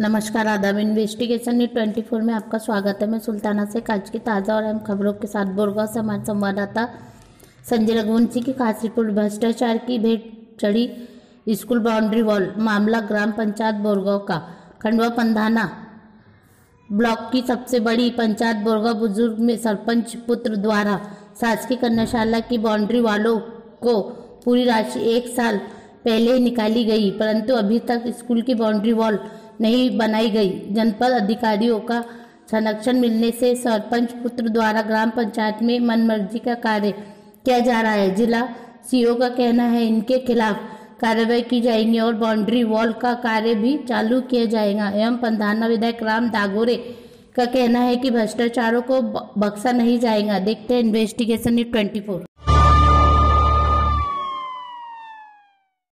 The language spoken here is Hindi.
नमस्कार, आदाब। इन्वेस्टिगेशन न्यूज 24 में आपका स्वागत है। मैं सुल्ताना से आज की ताज़ा और अहम खबरों के साथ बोरगांव से हमारे संवाददाता संजय रघुवंशी की खास रिपोर्ट। भ्रष्टाचार की भेंट चढ़ी स्कूल बाउंड्री वॉल। मामला ग्राम पंचायत बोरगांव का। खंडवा पंधाना ब्लॉक की सबसे बड़ी पंचायत बोरगांव बुजुर्ग में सरपंच पुत्र द्वारा शासकीय कन्याशाला की बाउंड्री वालों को पूरी राशि 1 साल पहले निकाली गई, परंतु अभी तक स्कूल की बाउंड्री वॉल नहीं बनाई गई। जनपद अधिकारियों का संरक्षण मिलने से सरपंच पुत्र द्वारा ग्राम पंचायत में मनमर्जी का कार्य किया जा रहा है। जिला सीओ का कहना है इनके खिलाफ कार्रवाई की जाएगी और बाउंड्री वॉल का कार्य भी चालू किया जाएगा। एवं पंधाना विधायक राम दागोरे का कहना है कि भ्रष्टाचारों को बख्शा नहीं जाएगा। देखते हैं इन्वेस्टिगेशन न्यूज 24।